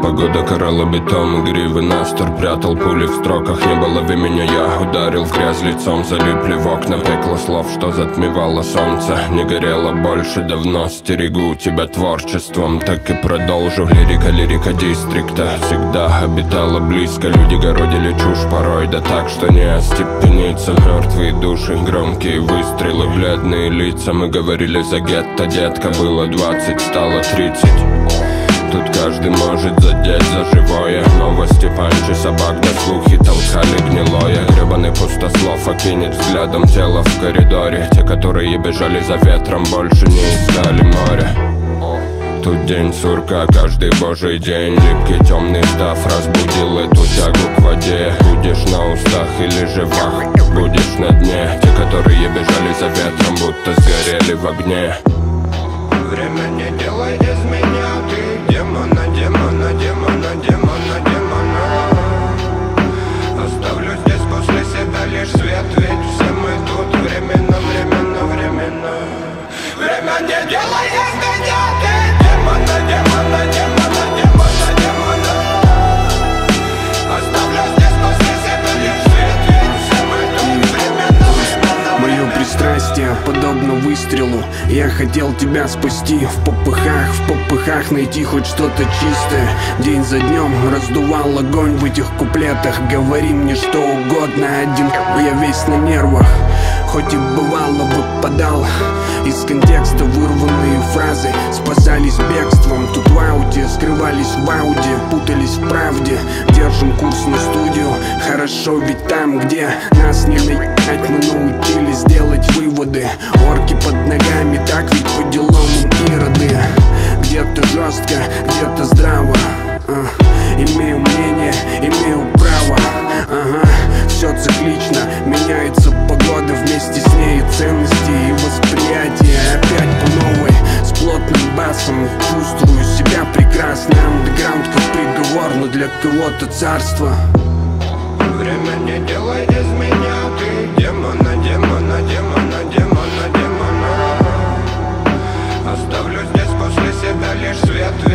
Погода карала бетон, гривы настор прятал пули в строках. Не было в меня, я ударил в грязь лицом. Залипли в окна, пекло слов, что затмевало солнце. Не горело больше давно, стерегу тебя творчеством. Так и продолжу, лирика дистрикта всегда обитала близко. Люди городили чушь порой, да так, что не остепениться. Мертвые души, громкие выстрелы, бледные лица. Мы говорили за гетто, детка, было 20, стало 30. Тут каждый может задеть за живое. Новости, панчи, собак, да слухи толкали гнилое. Гребаный пустослов окинет взглядом тело в коридоре. Те, которые бежали за ветром, больше не искали море. Тут день сурка, каждый божий день. Липкий темный став разбудил эту тягу к воде. Будешь на устах или же вах, будешь на дне. Те, которые бежали за ветром, будто сгорели в огне. Время не делай из меня, ты демона, демона, демона, демона, демона. Оставлю здесь после себя лишь свет, ведь все мы тут временно, временно, временно. Время не делай из меня, ты демона, демона, демона, демона, демона. Оставлю здесь после себя лишь свет, ведь все мы тут временно, временно. Мое пристрастие подобно выстрелу. Я хотел тебя спасти в попыхах найти хоть что-то чистое. День за днем раздувал огонь в этих куплетах. Говори мне что угодно, один я весь на нервах. Хоть и бывало выпадал из контекста вырванные фразы, спасались бегством. Тут в ауте, скрывались в ауде, путались в правде. Держим курс на студию, хорошо ведь там, где нас не наебать, мы научились делать выводы. Орки под ногами, так ведь по делам ироды. Где-то жестко, где-то здраво. Имею мнение, имею право. Все циклично, меняется погода, вместе с ней и ценности, и восприятие. Опять по новой, с плотным басом. Чувствую себя прекрасно. Андеграунд как приговор, но для кого-то царство. Время не делай из меня, ты демона, демона, демона, демона, демона. Оставлю здесь после себя лишь свет.